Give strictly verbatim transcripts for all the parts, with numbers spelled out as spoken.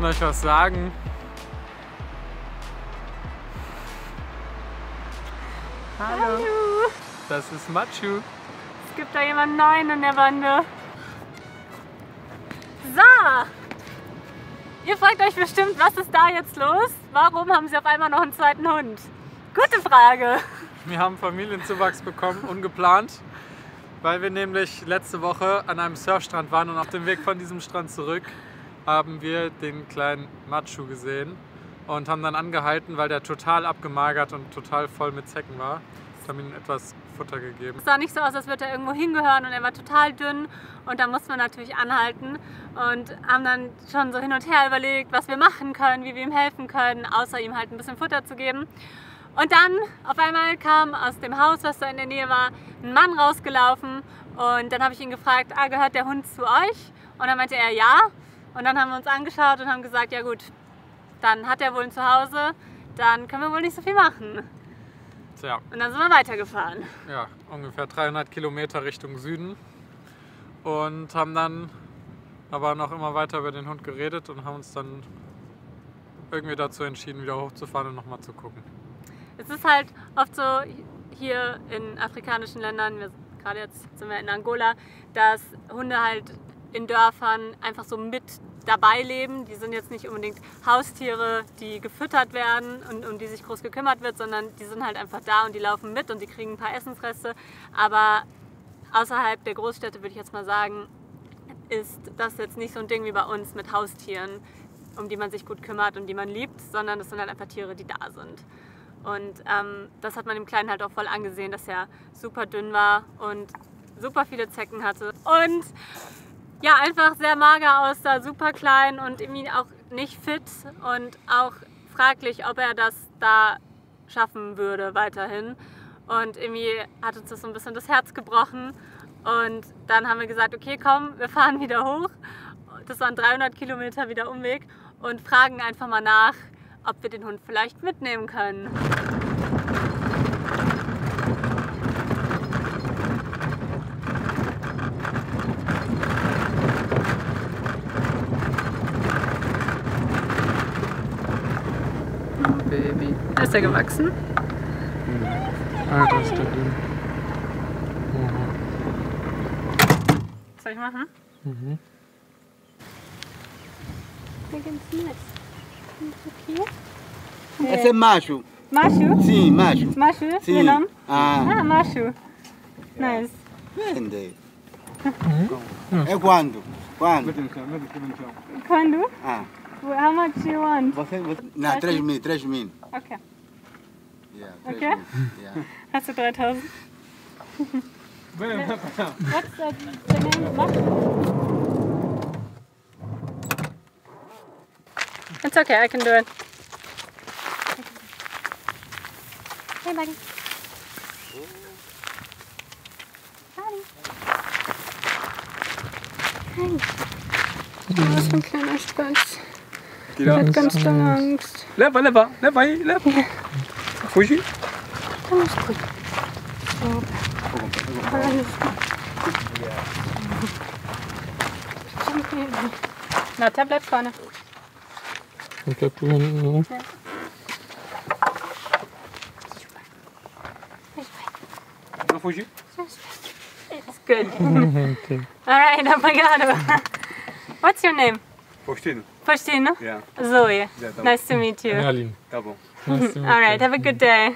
euch was sagen. Hallo. Hallo. Das ist Machu. Es gibt da jemanden neuen in der Bande. So. Ihr fragt euch bestimmt, was ist da jetzt los? Warum haben sie auf einmal noch einen zweiten Hund? Gute Frage. Wir haben Familienzuwachs bekommen, ungeplant, weil wir nämlich letzte Woche an einem Surfstrand waren und auf dem Weg von diesem Strand zurück haben wir den kleinen Machu gesehen und haben dann angehalten, weil der total abgemagert und total voll mit Zecken war. Wir haben ihm etwas Futter gegeben. Es sah nicht so aus, als würde er irgendwo hingehören und er war total dünn und da mussten wir natürlich anhalten und haben dann schon so hin und her überlegt, was wir machen können, wie wir ihm helfen können, außer ihm halt ein bisschen Futter zu geben. Und dann auf einmal kam aus dem Haus, was da in der Nähe war, ein Mann rausgelaufen und dann habe ich ihn gefragt, ah, gehört der Hund zu euch? Und dann meinte er ja und dann haben wir uns angeschaut und haben gesagt, ja gut, dann hat er wohl ein Zuhause, dann können wir wohl nicht so viel machen. Tja. Und dann sind wir weitergefahren. Ja, ungefähr dreihundert Kilometer Richtung Süden und haben dann aber noch immer weiter über den Hund geredet und haben uns dann irgendwie dazu entschieden, wieder hochzufahren und nochmal zu gucken. Es ist halt oft so hier in afrikanischen Ländern, wir, gerade jetzt sind wir in Angola, dass Hunde halt in Dörfern einfach so mit dabei leben. Die sind jetzt nicht unbedingt Haustiere, die gefüttert werden und um die sich groß gekümmert wird, sondern die sind halt einfach da und die laufen mit und die kriegen ein paar Essensreste. Aber außerhalb der Großstädte würde ich jetzt mal sagen, ist das jetzt nicht so ein Ding wie bei uns mit Haustieren, um die man sich gut kümmert und die man liebt, sondern das sind halt einfach Tiere, die da sind. Und ähm, das hat man dem Kleinen halt auch voll angesehen, dass er super dünn war und super viele Zecken hatte. Und ja, einfach sehr mager aussah, super klein und irgendwie auch nicht fit und auch fraglich, ob er das da schaffen würde weiterhin. Und irgendwie hat uns das so ein bisschen das Herz gebrochen. Und dann haben wir gesagt, okay, komm, wir fahren wieder hoch. Das waren dreihundert Kilometer wieder Umweg und fragen einfach mal nach, ob wir den Hund vielleicht mitnehmen können. Baby. Ist er gewachsen? Ah, das ist der dünn. Was soll ich machen? Mhm. Der ganz nett. Okay. Esse é macho. Macho? Sim, macho. Macho? Sim. Meu nome? Ah, Ah, Macho. Nice. vende. É quando? Quando? Quando? Ah, How much do you want? você, você... Não, três mil, três mil. Okay. Yeah, três Okay. mil. Yeah. Hast du dreitausend? What's the, the name? Macho? It's okay, I can do it. Hey, buddy. Buddy. Hey. Oh, was für ein kleiner Spatz. Der hat ganz doll Angst. Leva, leva, leva aí, leva. Fugi. Alles gut. So. Alles gut. Na, der bleibt vorne. Und bleib du hinten, oder? Ja. Não fugir? It's good. Okay. Alright, obrigado. What's your name? Faustino? Faustino? Yeah. Zoe. Yeah, tá bom. Nice to meet you. Aline. Tá bom. Nice to meet Alright, have a good day.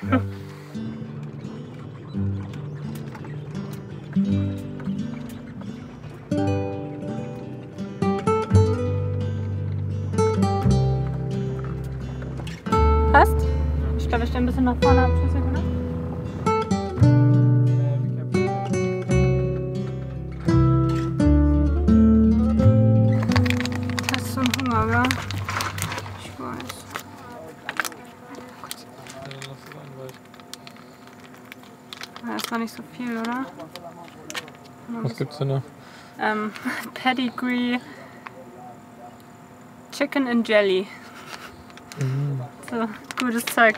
Passt? Ich glaube, ich stehe ein bisschen nach vorne ab. Ne? Hast du einen Hunger, oder? Ich weiß. Ja, das war nicht so viel, oder? Was gibt's denn da? Ähm, Pedigree Chicken and Jelly. Mhm. So, gutes Zeug.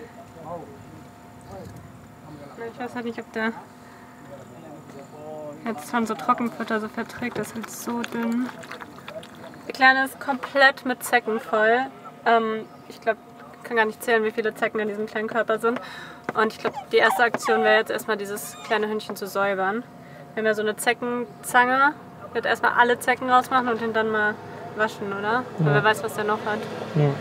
Ich weiß halt nicht, ob der jetzt von so Trockenfutter so verträgt. Das ist halt so dünn. Der Kleine ist komplett mit Zecken voll. Ähm, ich glaube, ich kann gar nicht zählen, wie viele Zecken in diesem kleinen Körper sind. Und ich glaube, die erste Aktion wäre jetzt erstmal dieses kleine Hündchen zu säubern. Wir haben ja so eine Zeckenzange. Ich werde erstmal alle Zecken rausmachen und ihn dann mal waschen, oder? Ja. Weil wer weiß, was der noch hat. Ja.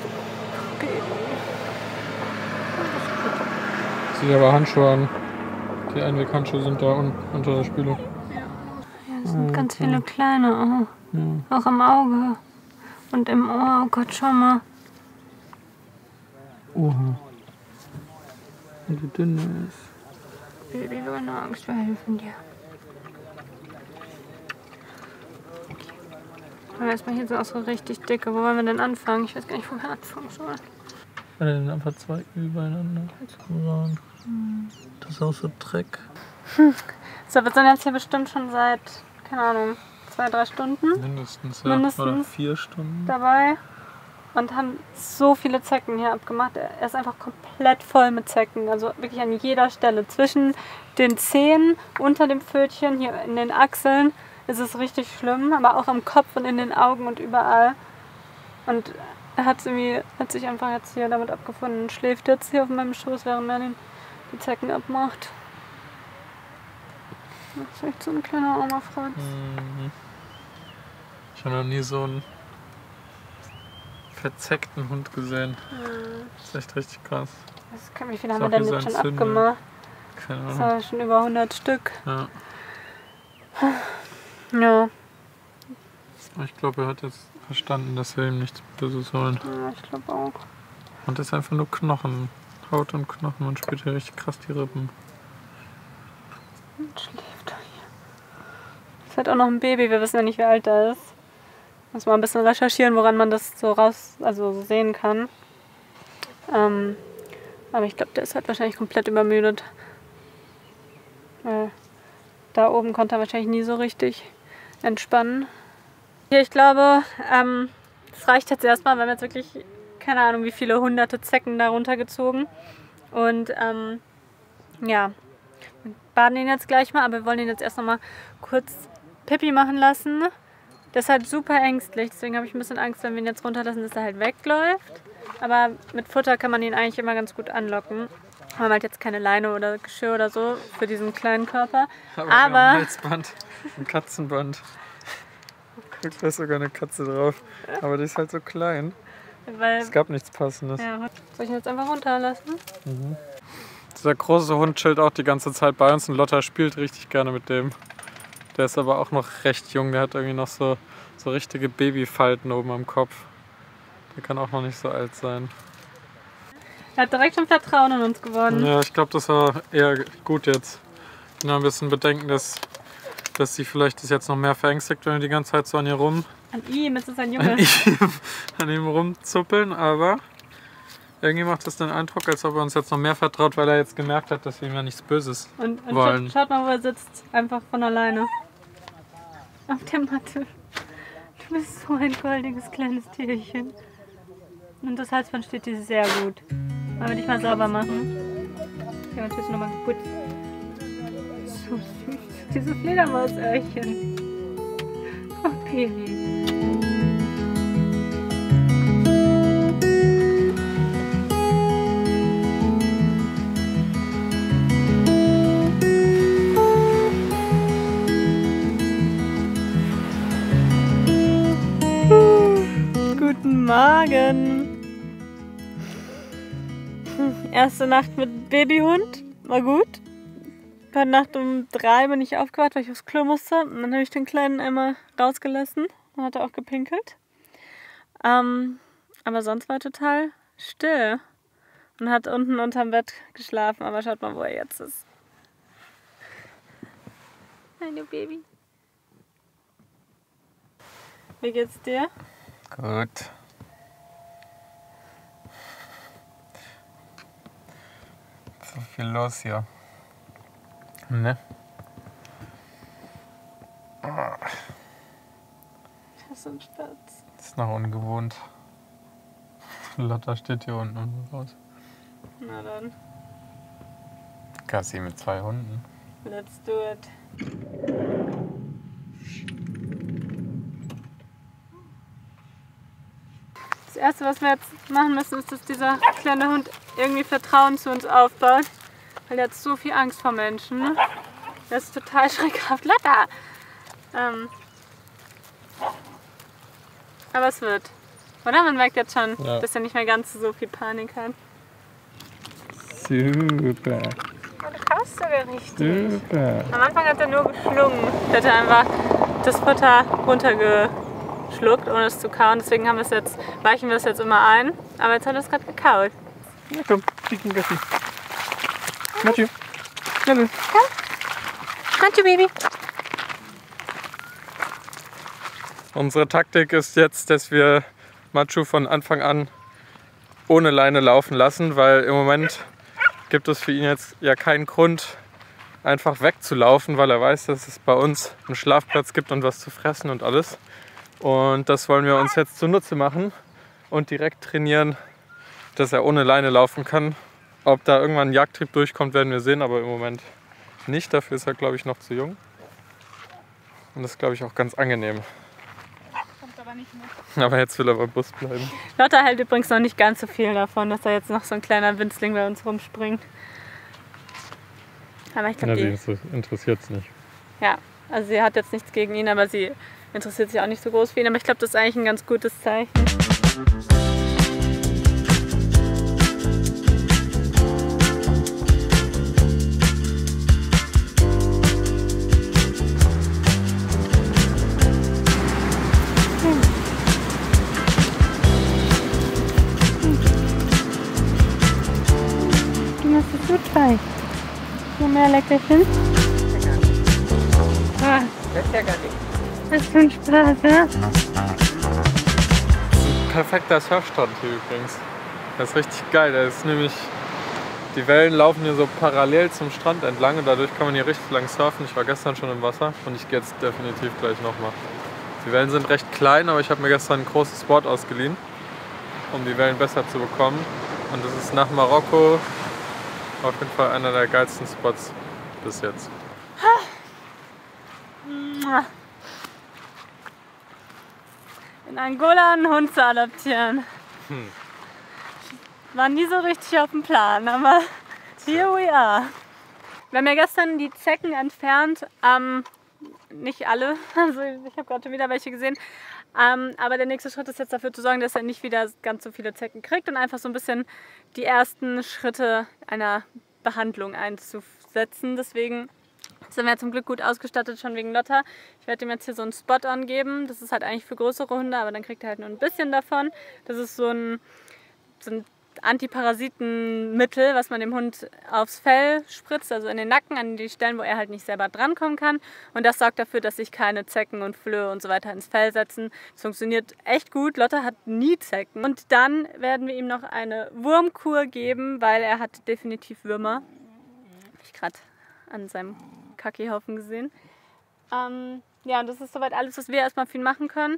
Zieh aber Handschuhe an. Die Einweghandschuhe sind da un unter der Spüle. Ja, es sind ganz viele kleine auch. Ja. Auch im Auge und im Ohr. Oh Gott, schau mal. Oha. Und wie dünn er ist. Baby, keine Angst, wir helfen dir. Aber erstmal hier sind auch so richtig dicke. Wo wollen wir denn anfangen? Ich weiß gar nicht, wo wir anfangen sollen. Ja, dann einfach zwei übereinander. Hm. Das ist auch so Dreck. Hm. So, wir sind jetzt hier bestimmt schon seit, keine Ahnung, zwei, drei Stunden. Mindestens, ja. Mindestens oder vier Stunden. Dabei. Und haben so viele Zecken hier abgemacht. Er ist einfach komplett voll mit Zecken. Also wirklich an jeder Stelle. Zwischen den Zehen, unter dem Pfötchen, hier in den Achseln ist es richtig schlimm. Aber auch am Kopf und in den Augen und überall. Und er hat, irgendwie, hat sich einfach jetzt hier damit abgefunden und schläft jetzt hier auf meinem Schoß, während er die Zecken abmacht. Das ist echt so ein kleiner armer Franz. Mhm. Ich habe noch nie so einen verzeckten Hund gesehen. Mhm. Das ist echt richtig krass. Das kann, wie viele haben wir denn jetzt schon abgemacht? Keine Ahnung. Das war schon über hundert Stück. Ja. Ja. Ich glaube, er hat jetzt verstanden, dass wir ihm nichts Böses wollen. Ja, ich glaube auch. Und das ist einfach nur Knochen. Haut und Knochen. Man spürt hier richtig krass die Rippen. Und schläft er hier. Das ist halt auch noch ein Baby. Wir wissen ja nicht, wie alt er ist. Muss mal ein bisschen recherchieren, woran man das so raus, also so sehen kann. Ähm, aber ich glaube, der ist halt wahrscheinlich komplett übermüdet. Weil da oben konnte er wahrscheinlich nie so richtig entspannen. Hier, ich glaube, ähm, das reicht jetzt erstmal. Wir haben jetzt wirklich, keine Ahnung, wie viele hunderte Zecken da runtergezogen. Und ähm, ja, wir baden ihn jetzt gleich mal, aber wir wollen ihn jetzt erst noch mal kurz Pipi machen lassen. Der ist halt super ängstlich, deswegen habe ich ein bisschen Angst, wenn wir ihn jetzt runterlassen, dass er halt wegläuft. Aber mit Futter kann man ihn eigentlich immer ganz gut anlocken. Wir haben halt jetzt keine Leine oder Geschirr oder so für diesen kleinen Körper. Aber, aber wir haben ein Halsband, ein Katzenband. Guck, da ist sogar eine Katze drauf. Aber die ist halt so klein. Weil, es gab nichts Passendes. Ja, soll ich ihn jetzt einfach runterlassen? Mhm. Dieser große Hund chillt auch die ganze Zeit bei uns und Lotta spielt richtig gerne mit dem. Der ist aber auch noch recht jung. Der hat irgendwie noch so, so richtige Babyfalten oben am Kopf. Der kann auch noch nicht so alt sein. Er hat direkt schon Vertrauen in uns gewonnen. Ja, ich glaube, das war eher gut jetzt. Ich bin ein bisschen bedenken, dass, dass sie vielleicht ist jetzt noch mehr verängstigt, wenn wir die ganze Zeit so an ihr rum... An ihm, es ist ein Junge. An ihm, an ihm rumzuppeln, aber irgendwie macht das den Eindruck, als ob er uns jetzt noch mehr vertraut, weil er jetzt gemerkt hat, dass wir ihm ja nichts Böses und, und wollen. Schaut, schaut mal, wo er sitzt. Einfach von alleine. Auf der Matte. Du bist so ein goldiges kleines Tierchen. Und das Halsband steht dir sehr gut. Wollen wir dich mal sauber machen? Ja, und jetzt nochmal gut. So süß. Diese Fledermausöhrchen. Oh, Baby. Guten Morgen. Erste Nacht mit Babyhund. War gut. Heute Nacht um drei bin ich aufgewacht, weil ich aufs Klo musste. Und dann habe ich den Kleinen einmal rausgelassen. Dann hat er auch gepinkelt. Ähm, aber sonst war er total still. Und hat unten unterm Bett geschlafen. Aber schaut mal, wo er jetzt ist. Hallo Baby. Wie geht's dir? Gut. So viel los hier. Ne? Das ist ein Spatz. Das ist noch ungewohnt. Lotta steht hier unten und raus. Na dann. Gassi mit zwei Hunden. Let's do it. Erste, was wir jetzt machen müssen, ist, dass dieser kleine Hund irgendwie Vertrauen zu uns aufbaut. Weil er hat so viel Angst vor Menschen. Ne? Das ist total schreckhaft. Lotta! Ähm, aber es wird. Oder? Man merkt jetzt schon, ja, dass er nicht mehr ganz so viel Panik hat. Super. Und du kaufst sogar richtig. Super. Am Anfang hat er nur geschlungen. Er hat einfach das Futter runtergeschluckt, ohne es zu kauen. Deswegen haben wir es jetzt, weichen wir es jetzt immer ein. Aber jetzt hat er es gerade gekaut. Na komm, schick ihn Gassi. Machu. Komm. Machu, Baby. Unsere Taktik ist jetzt, dass wir Machu von Anfang an ohne Leine laufen lassen, weil im Moment gibt es für ihn jetzt ja keinen Grund, einfach wegzulaufen, weil er weiß, dass es bei uns einen Schlafplatz gibt und was zu fressen und alles. Und das wollen wir uns jetzt zunutze machen und direkt trainieren, dass er ohne Leine laufen kann. Ob da irgendwann ein Jagdtrieb durchkommt, werden wir sehen, aber im Moment nicht. Dafür ist er, glaube ich, noch zu jung. Und das ist, glaube ich, auch ganz angenehm. Kommt aber nicht mit. Aber jetzt will er beim Bus bleiben. Lotta hält übrigens noch nicht ganz so viel davon, dass da jetzt noch so ein kleiner Winzling bei uns rumspringt. Aber ich glaube, ja, sie interessiert es nicht. Ja, also sie hat jetzt nichts gegen ihn, aber sie interessiert sich auch nicht so groß für ihn. Aber ich glaube, das ist eigentlich ein ganz gutes Zeichen. Du machst es so toll. Noch mehr Leckerchen? Ah, Das ist ja gar nicht. das ist schon Spaß, ja? Perfekter Surfstrand hier übrigens. Das ist richtig geil. Da ist nämlich, die Wellen laufen hier so parallel zum Strand entlang und dadurch kann man hier richtig lang surfen. Ich war gestern schon im Wasser und ich gehe jetzt definitiv gleich nochmal. Die Wellen sind recht klein, aber ich habe mir gestern ein großes Board ausgeliehen, um die Wellen besser zu bekommen. Und das ist nach Marokko auf jeden Fall einer der geilsten Spots bis jetzt. In Angola einen Hund zu adoptieren. Hm. War nie so richtig auf dem Plan, aber here we are. Wir haben ja gestern die Zecken entfernt. Ähm, nicht alle, also ich habe gerade schon wieder welche gesehen. Ähm, aber der nächste Schritt ist jetzt dafür zu sorgen, dass er nicht wieder ganz so viele Zecken kriegt und einfach so ein bisschen die ersten Schritte einer Behandlung einzusetzen. Deswegen sind wir ja zum Glück gut ausgestattet, schon wegen Lotta. Ich werde ihm jetzt hier so einen Spot angeben. Das ist halt eigentlich für größere Hunde, aber dann kriegt er halt nur ein bisschen davon. Das ist so ein, so ein Antiparasitenmittel, was man dem Hund aufs Fell spritzt, also in den Nacken, an die Stellen, wo er halt nicht selber drankommen kann. Und das sorgt dafür, dass sich keine Zecken und Flöhe und so weiter ins Fell setzen. Das funktioniert echt gut. Lotta hat nie Zecken. Und dann werden wir ihm noch eine Wurmkur geben, weil er hat definitiv Würmer. Habe ich gerade an seinem Kacki-Haufen gesehen. Ähm, ja, und das ist soweit alles, was wir erstmal für ihn machen können.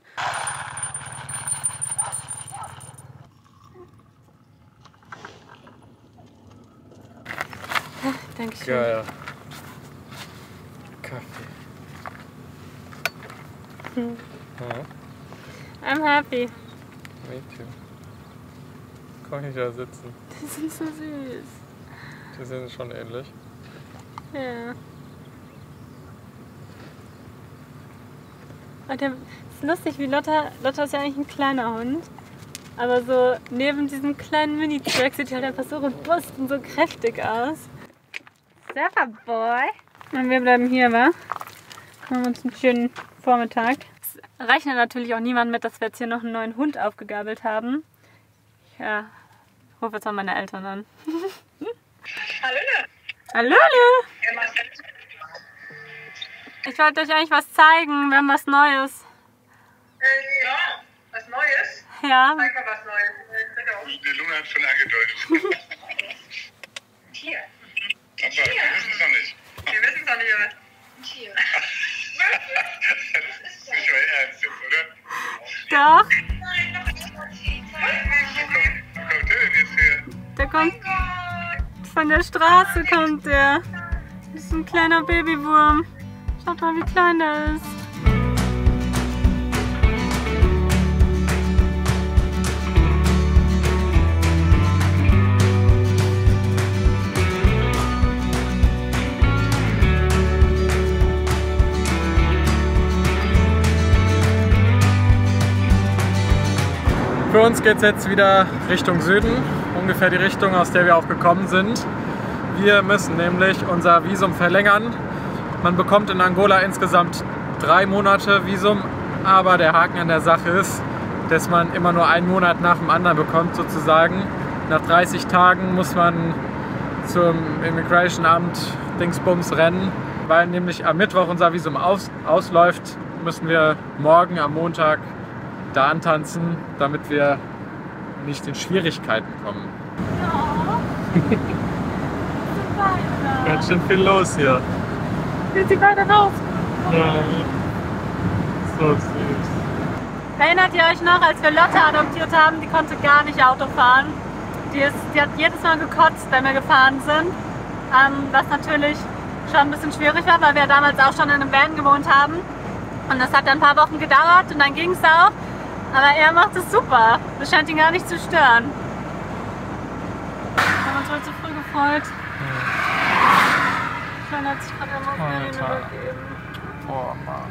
Dankeschön. Geil. Kaffee. Hm. Ja. I'm happy. Me too. Komm ich da sitzen. Die sind so süß. Die sind schon ähnlich. Ja. Und der ist lustig, wie Lotta. Lotta ist ja eigentlich ein kleiner Hund. Aber so neben diesem kleinen Mini-Track sieht er halt einfach so robust und so kräftig aus. Surferboy. Und wir bleiben hier, wa? Machen wir uns einen schönen Vormittag. Es rechnet natürlich auch niemand mit, dass wir jetzt hier noch einen neuen Hund aufgegabelt haben. Ich äh, rufe jetzt mal meine Eltern an. Hallo. Hallo. Ich wollte euch eigentlich was zeigen. Wir haben was Neues. Äh, ja, was Neues? Ja. Zeig mal was Neues. Die Luna hat schon angedeutet. Tier. Aber wir wissen es noch nicht. Wir wissen es noch nicht, aber. Tier. Das ist nicht mehr ernst jetzt, oder? Doch. Nein, noch nicht. Wo kommt der denn jetzt her? Der kommt von der Straße, kommt der. Das ist ein kleiner Babywurm. Schaut mal, wie klein der ist. Für uns geht es jetzt wieder Richtung Süden, ungefähr die Richtung, aus der wir auch gekommen sind. Wir müssen nämlich unser Visum verlängern. Man bekommt in Angola insgesamt drei Monate Visum, aber der Haken an der Sache ist, dass man immer nur einen Monat nach dem anderen bekommt sozusagen. Nach dreißig Tagen muss man zum Immigration Amt Dingsbums rennen, weil nämlich am Mittwoch unser Visum aus, ausläuft, müssen wir morgen am Montag da antanzen, damit wir nicht in Schwierigkeiten kommen. Ja. Ganz schön viel los hier. Sind sie beide raus? Ja. So süß. Erinnert ihr euch noch, als wir Lotte adoptiert haben? Die konnte gar nicht Auto fahren. Die, ist, die hat jedes Mal gekotzt, wenn wir gefahren sind. Ähm, was natürlich schon ein bisschen schwierig war, weil wir damals auch schon in einem Van gewohnt haben. Und das hat dann ein paar Wochen gedauert und dann ging es auch. Aber er macht es super. Das scheint ihn gar nicht zu stören. Wir haben uns heute so früh gefreut. Kleiner hat sich gerade einmal übergeben. Oh Mann.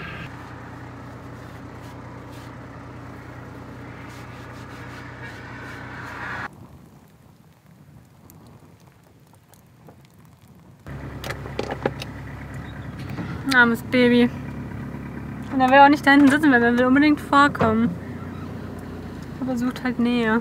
Armes Baby. Und er will auch nicht da hinten sitzen, weil er will unbedingt vorkommen. Aber sucht halt Nähe.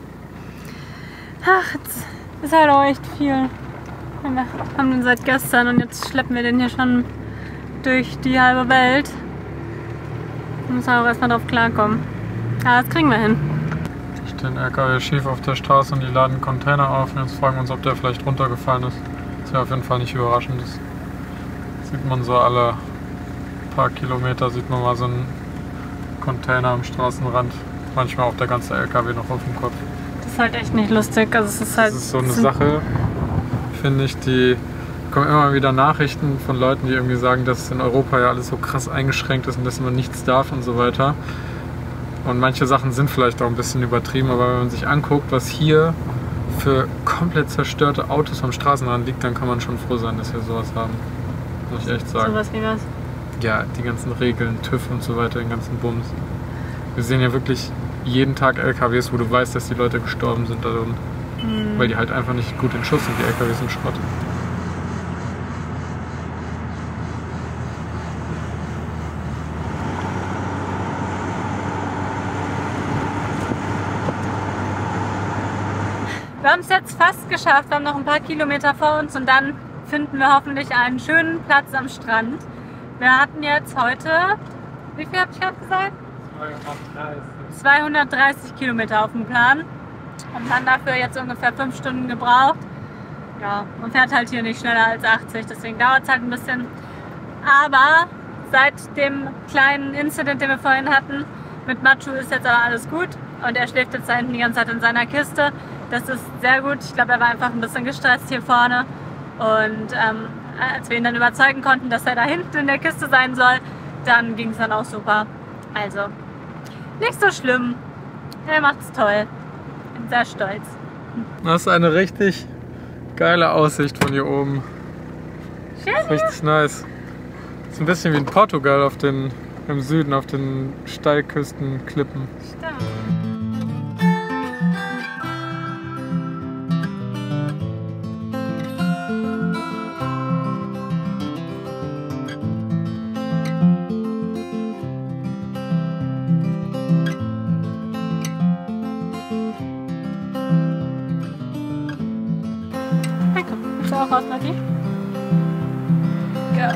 Ach, jetzt ist halt auch echt viel. Wir haben den seit gestern und jetzt schleppen wir den hier schon durch die halbe Welt. Wir müssen auch erstmal drauf klarkommen. Aber das kriegen wir hin. Da stehen L K W schief auf der Straße und die laden Container auf. Und jetzt fragen wir uns, ob der vielleicht runtergefallen ist. Das wäre auf jeden Fall nicht überraschend. Das sieht man so alle paar Kilometer, sieht man mal so einen Container am Straßenrand. Manchmal auch der ganze L K W noch auf dem Kopf. Das ist halt echt nicht lustig. Also es ist halt, das ist so eine Sache, finde ich, die kommen immer wieder Nachrichten von Leuten, die irgendwie sagen, dass in Europa ja alles so krass eingeschränkt ist und dass man nichts darf und so weiter. Und manche Sachen sind vielleicht auch ein bisschen übertrieben, aber wenn man sich anguckt, was hier für komplett zerstörte Autos am Straßenrand liegt, dann kann man schon froh sein, dass wir sowas haben. Muss ich echt sagen. sowas wie was? Ja, die ganzen Regeln, TÜV und so weiter, den ganzen Bums. Wir sehen ja wirklich jeden Tag L K Ws, wo du weißt, dass die Leute gestorben sind darin. Hm. Weil die halt einfach nicht gut in Schuss sind, die L K Ws sind Schrott. Wir haben es jetzt fast geschafft, wir haben noch ein paar Kilometer vor uns und dann finden wir hoffentlich einen schönen Platz am Strand. Wir hatten jetzt heute, wie viel habe ich gerade gesagt? zweihundertdreißig Kilometer auf dem Plan und dann dafür jetzt ungefähr fünf Stunden gebraucht. Ja, man fährt halt hier nicht schneller als achtzig, deswegen dauert es halt ein bisschen. Aber seit dem kleinen Incident, den wir vorhin hatten, mit Machu ist jetzt aber alles gut und er schläft jetzt da hinten die ganze Zeit in seiner Kiste. Das ist sehr gut. Ich glaube, er war einfach ein bisschen gestresst hier vorne. Und ähm, als wir ihn dann überzeugen konnten, dass er da hinten in der Kiste sein soll, dann ging es dann auch super. Also, nicht so schlimm. Er macht's toll. Bin sehr stolz. Das ist eine richtig geile Aussicht von hier oben. Schön. Richtig nice. Das ist ein bisschen wie in Portugal auf den, im Süden, auf den Steilküstenklippen. Stimmt. Willst du auch raus, Matti? Ja.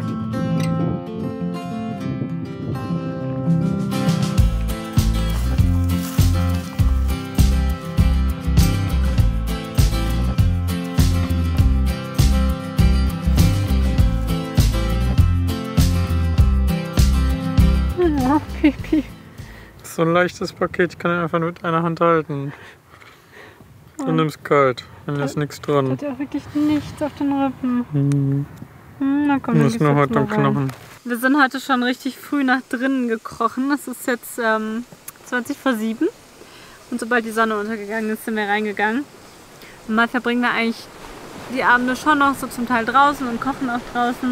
Ja, Pipi. Das ist so ein leichtes Paket, ich kann ihn einfach mit einer Hand halten. Du nimmst kalt, dann ist nichts dran. Hat ja auch wirklich nichts auf den Rippen. Mhm. Hm, na komm, Du dann musst gehst nur du heute jetzt am mal rein. Knochen. Wir sind heute schon richtig früh nach drinnen gekrochen. Es ist jetzt ähm, zwanzig vor sieben. Und sobald die Sonne untergegangen ist, sind wir reingegangen. Und mal verbringen wir eigentlich die Abende schon noch so zum Teil draußen und kochen auch draußen.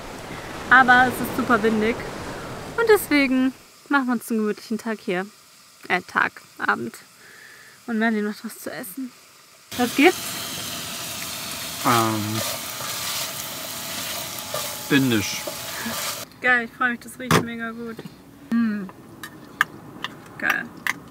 Aber es ist super windig. Und deswegen machen wir uns einen gemütlichen Tag hier. Äh, Tag, Abend. Und Merlin macht was zu essen. Was gibt's? Ähm. Indisch. Geil, ich freue mich, das riecht mega gut. Mm. Geil.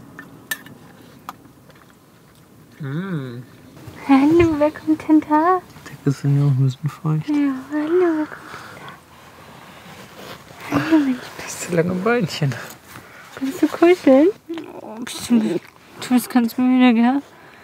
Mm. Hallo, wer kommt denn da? Die Decke ist ja auch ein bisschen feucht. Ja, hallo, wer kommt denn da? Hallo, Mensch. Das ist lange Beinchen. Kannst du kuscheln? Oh, bestimmt. Du bist ganz müde, gell?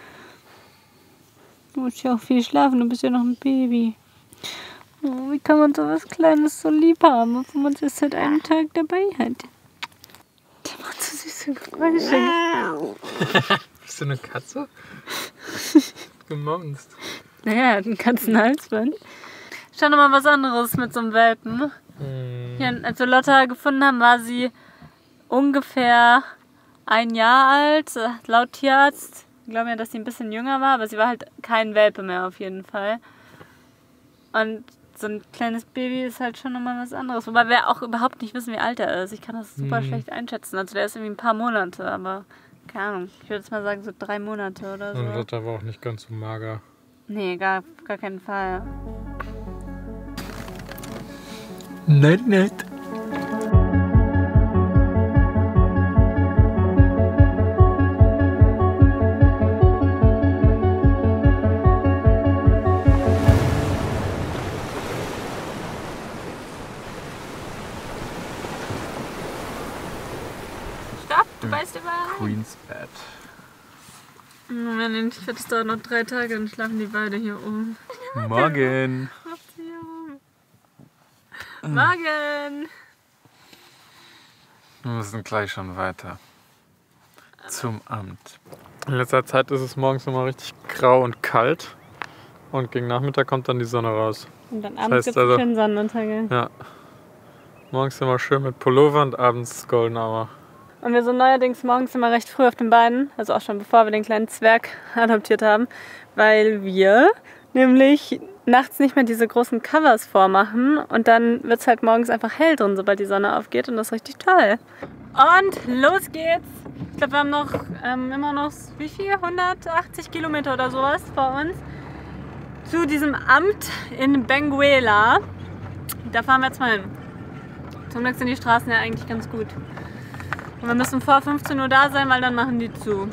Du musst ja auch viel schlafen, du bist ja noch ein Baby. Oh, wie kann man so was Kleines so lieb haben, obwohl man es seit einem Tag dabei hat? Der macht so süße Geräusche. Bist du eine Katze? Gemonst. Naja, er hat einen Katzenhalsband. Schon nochmal was anderes mit so einem Welpen. Mm. Ja, als wir Lotta gefunden haben, war sie ungefähr ein Jahr alt. Laut Tierarzt glauben ja, dass sie ein bisschen jünger war, aber sie war halt kein Welpe mehr auf jeden Fall. Und so ein kleines Baby ist halt schon nochmal was anderes. Wobei wir auch überhaupt nicht wissen, wie alt er ist. Ich kann das super Mhm. schlecht einschätzen. Also der ist irgendwie ein paar Monate, aber keine Ahnung. Ich würde jetzt mal sagen so drei Monate oder so. Und Lotta war auch nicht ganz so mager. Nee, gar, gar keinen Fall. Nett, nett. Stopp, du weißt überall. Queen's Bed. Moment, ich werde es dauert noch drei Tage, dann schlafen die beide hier oben. Morgen. Morgen! Wir müssen gleich schon weiter. Zum Amt. In letzter Zeit ist es morgens immer richtig grau und kalt. Und gegen Nachmittag kommt dann die Sonne raus. Und dann Das abends heißt gibt es also- schönen Sonnenuntergang. Ja. Morgens immer schön mit Pullover und abends Golden Hour. Und wir sind neuerdings morgens immer recht früh auf den Beinen, also auch schon bevor wir den kleinen Zwerg adoptiert haben, weil wir nämlich nachts nicht mehr diese großen Covers vormachen und dann wird es halt morgens einfach hell drin, sobald die Sonne aufgeht und das ist richtig toll. Und los geht's! Ich glaube, wir haben noch ähm, immer noch, wie viel? hundertachtzig Kilometer oder sowas vor uns zu diesem Amt in Benguela. Da fahren wir jetzt mal hin. Zum Glück sind die Straßen ja eigentlich ganz gut. Und wir müssen vor fünfzehn Uhr da sein, weil dann machen die zu.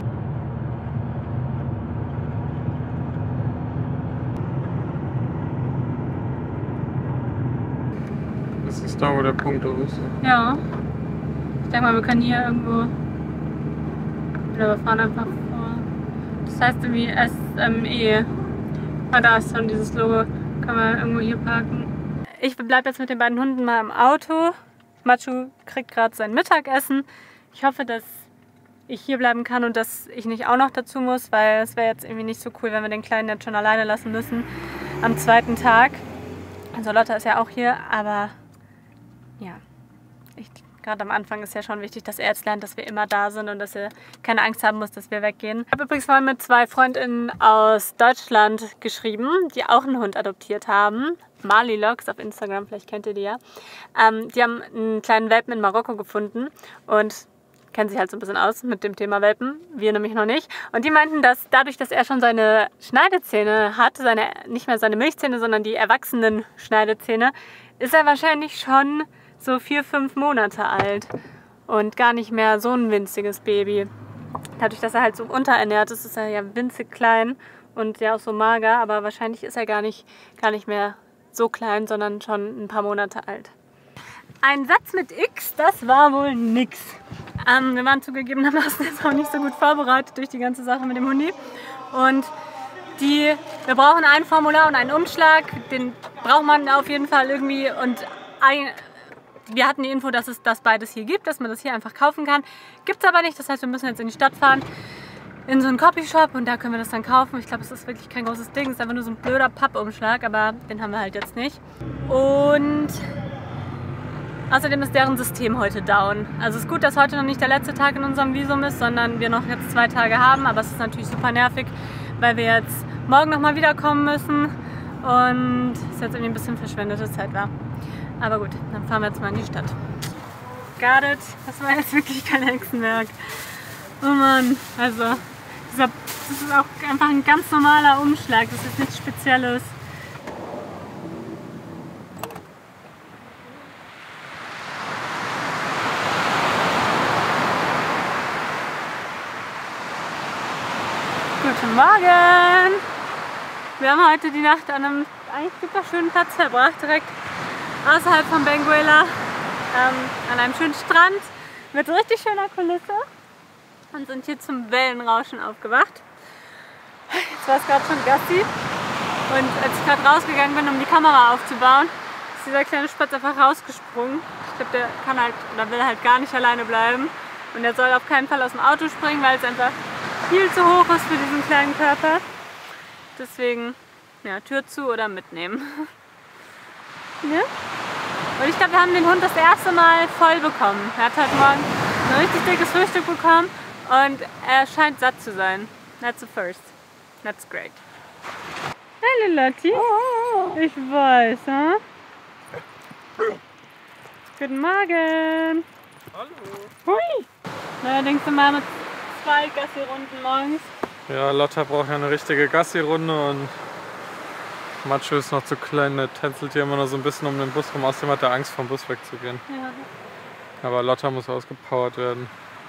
Das ist da, wo der Punkt ist. Ja. Ich denke mal, wir können hier irgendwo. Oder wir fahren einfach vor. Das heißt irgendwie S M E. Ah, da ist schon dieses Logo. Können wir irgendwo hier parken. Ich bleibe jetzt mit den beiden Hunden mal im Auto. Machu kriegt gerade sein Mittagessen. Ich hoffe, dass ich hier bleiben kann und dass ich nicht auch noch dazu muss, weil es wäre jetzt irgendwie nicht so cool, wenn wir den Kleinen jetzt schon alleine lassen müssen am zweiten Tag. Also Lotta ist ja auch hier, aber ja, ich, gerade am Anfang ist ja schon wichtig, dass er jetzt lernt, dass wir immer da sind und dass er keine Angst haben muss, dass wir weggehen. Ich habe übrigens mal mit zwei Freundinnen aus Deutschland geschrieben, die auch einen Hund adoptiert haben. Malilox auf Instagram, vielleicht kennt ihr die ja. Ähm, die haben einen kleinen Welpen in Marokko gefunden und kennen sich halt so ein bisschen aus mit dem Thema Welpen, wir nämlich noch nicht. Und die meinten, dass dadurch, dass er schon seine Schneidezähne hat, seine, nicht mehr seine Milchzähne, sondern die erwachsenen Schneidezähne, ist er wahrscheinlich schon so vier, fünf Monate alt und gar nicht mehr so ein winziges Baby. Dadurch, dass er halt so unterernährt ist, ist er ja winzig klein und ja auch so mager, aber wahrscheinlich ist er gar nicht, gar nicht mehr so klein, sondern schon ein paar Monate alt. Ein Satz mit X, das war wohl nix. Ähm, wir waren zugegebenermaßen jetzt auch nicht so gut vorbereitet durch die ganze Sache mit dem Hundi. Und die, wir brauchen ein Formular und einen Umschlag, den braucht man auf jeden Fall irgendwie. Und ein, wir hatten die Info, dass es das beides hier gibt, dass man das hier einfach kaufen kann. Gibt es aber nicht, das heißt, wir müssen jetzt in die Stadt fahren, in so einen Copyshop und da können wir das dann kaufen. Ich glaube, es ist wirklich kein großes Ding, es ist einfach nur so ein blöder Pappumschlag, aber den haben wir halt jetzt nicht. Und außerdem ist deren System heute down. Also es ist gut, dass heute noch nicht der letzte Tag in unserem Visum ist, sondern wir noch jetzt zwei Tage haben. Aber es ist natürlich super nervig, weil wir jetzt morgen nochmal wiederkommen müssen. Und es jetzt irgendwie ein bisschen verschwendete Zeit war. Aber gut, dann fahren wir jetzt mal in die Stadt. Got it. Das war jetzt wirklich kein Hexenwerk. Oh Mann, also dieser, das ist auch einfach ein ganz normaler Umschlag, das ist nichts Spezielles. Guten Morgen! Wir haben heute die Nacht an einem eigentlich super schönen Platz verbracht, direkt außerhalb von Benguela, ähm, an einem schönen Strand mit richtig schöner Kulisse und sind hier zum Wellenrauschen aufgewacht. Jetzt war es gerade schon Gassi und als ich gerade rausgegangen bin, um die Kamera aufzubauen, ist dieser kleine Spatz einfach rausgesprungen. Ich glaube, der kann halt oder will halt gar nicht alleine bleiben und er soll auf keinen Fall aus dem Auto springen, weil es einfach viel zu hoch ist für diesen kleinen Körper. Deswegen, ja, Tür zu oder mitnehmen. Ja? Und ich glaube, wir haben den Hund das erste Mal voll bekommen. Er hat heute Morgen ein richtig dickes Frühstück bekommen und er scheint satt zu sein. That's the first. That's great. Hallo Lotti. Ich weiß, hm? Guten Morgen. Hallo. Hui. Na, denkst du mal mit zwei Gassi-Runden morgens? Ja, Lotta braucht ja eine richtige Gassi-Runde und Macho ist noch zu klein, der tänzelt hier immer noch so ein bisschen um den Bus rum. Außerdem hat er Angst, vom Bus wegzugehen. Ja. Aber Lotta muss ausgepowert werden.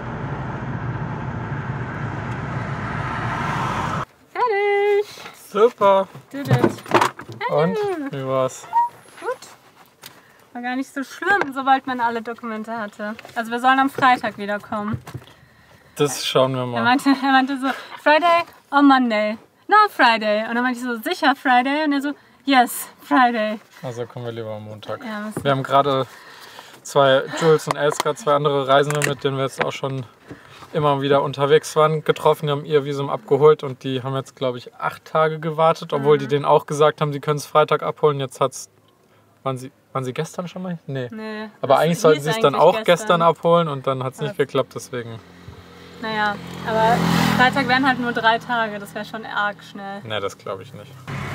Fertig! Super! Did it. Und? Wie war's? Gut. War gar nicht so schlimm, sobald man alle Dokumente hatte. Also wir sollen am Freitag wiederkommen. Das schauen wir Er mal. meinte, er meinte so, Friday or Monday? No, Friday. Und dann meinte ich so, sicher Friday? Und er so, yes, Friday. Also kommen wir lieber am Montag. Ja, was- Wir haben gerade zwei, Jules und Elska, zwei andere Reisende, mit denen wir jetzt auch schon immer wieder unterwegs waren, getroffen. Die haben ihr Visum abgeholt und die haben jetzt, glaube ich, acht Tage gewartet, obwohl die denen auch gesagt haben, sie können es Freitag abholen. Jetzt hat's. Waren sie, waren sie gestern schon mal? Nee. Nee, Aber das eigentlich sollten hieß sie es dann eigentlich auch gestern abholen und dann hat es nicht Aber- geklappt, deswegen. Naja, aber Freitag wären halt nur drei Tage, das wäre schon arg schnell. Nee, das glaube ich nicht.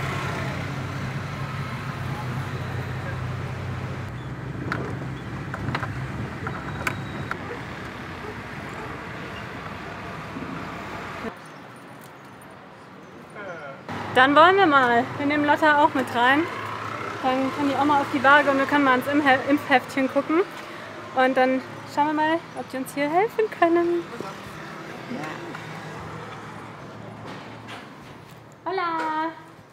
Dann wollen wir mal. Wir nehmen Lotta auch mit rein. Dann kann die auch mal auf die Waage und wir können mal ans Impf- Impfheftchen gucken. Und dann schauen wir mal, ob die uns hier helfen können. Hola!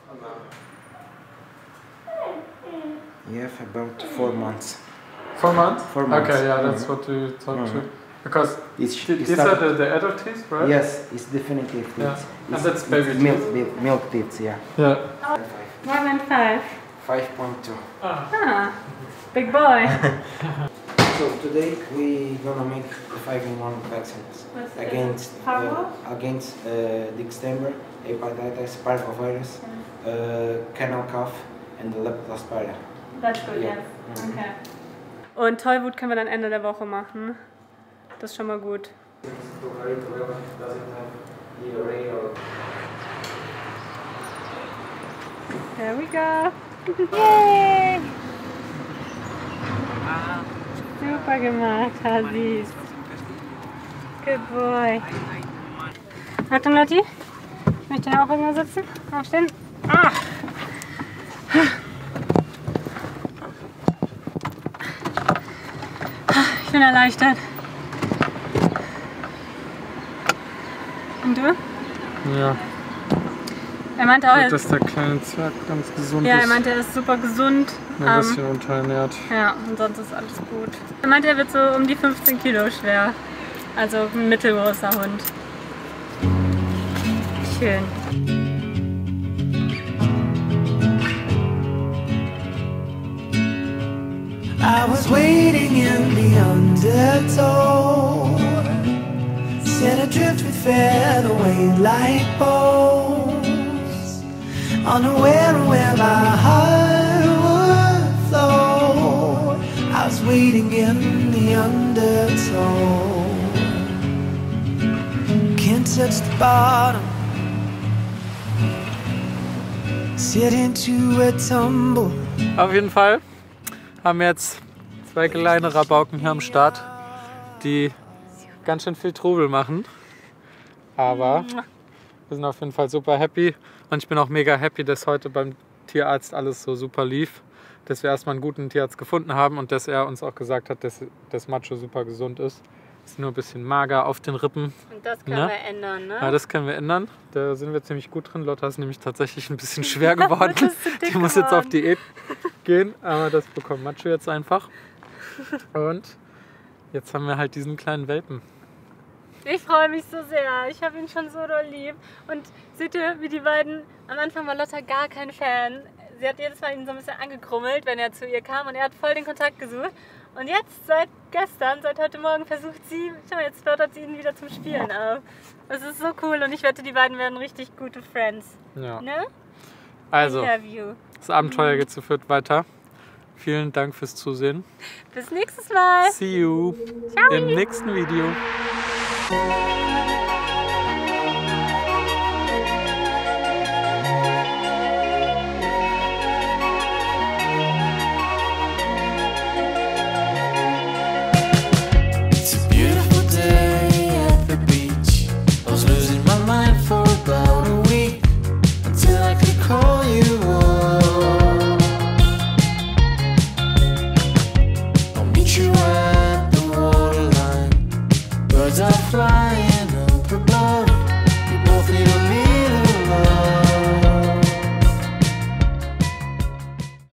You have about four months. Four months? Four months. Okay, yeah, that's what we talked to. Because It's, th- it's these not- are the, the adult teeth, right? Yes, it's definitive teeth. Yeah. It's, And that's it's baby milk, teeth. milk, milk teeth, yeah. Yeah. More than five. five point two. Ah, big boy. So today we gonna make the five in one vaccines What's against it? Parvo? uh, against uh, Dextember, hepatitis, parvovirus, uh, kennel cough, and the leptospira. That's good, Ja. yes. Okay. Und Tollwut können wir dann Ende der Woche machen. Das ist schon mal gut. There we go. Yay! Super gemacht, Hasis. Good boy. Achtung, Lotti. Ich möchte ja auch irgendwo sitzen. Aufstehen. Ah. Ich bin erleichtert. Und du? Ja. Er meinte auch, Gut, er dass der kleine Zwerg ganz gesund ja, er ist. meinte, er ist super gesund. Ein Ähm, bisschen unterernährt. ja, und sonst ist alles gut. Er meinte, er wird so um die fünfzehn Kilo schwer. Also ein mittelgroßer Hund. Schön. I was waiting in the undertow, set adrift with featherweight like bones, unaware of where my heart would flow. I was waiting in the undertow, can't touch the bottom, sit into a tumble. Auf jeden Fall haben wir jetzt zwei kleine Rabauken hier am Start, die ganz schön viel Trubel machen. Aber wir sind auf jeden Fall super happy. Und ich bin auch mega happy, dass heute beim Tierarzt alles so super lief. Dass wir erstmal einen guten Tierarzt gefunden haben und dass er uns auch gesagt hat, dass das Macho super gesund ist. Ist nur ein bisschen mager auf den Rippen. Und das können ne? wir ändern, ne? Ja, das können wir ändern. Da sind wir ziemlich gut drin. Lotta ist nämlich tatsächlich ein bisschen schwer geworden. Die muss jetzt auf Diät gehen. Aber das bekommt Macho jetzt einfach. Und jetzt haben wir halt diesen kleinen Welpen. Ich freue mich so sehr. Ich habe ihn schon so doll lieb. Und seht ihr, wie die beiden... Am Anfang war Lotta gar kein Fan. Sie hat jedes Mal ihn so ein bisschen angekrummelt, wenn er zu ihr kam. Und er hat voll den Kontakt gesucht. Und jetzt, seit gestern, seit heute Morgen, versucht sie... Schau mal, jetzt fördert sie ihn wieder zum Spielen auf. Das ist so cool. Und ich wette, die beiden werden richtig gute Friends. Ja. Ne? Also, I love you. das Abenteuer geht zu viert weiter. Vielen Dank fürs Zusehen. Bis nächstes Mal. See you Ciao. im nächsten Video. Thank you.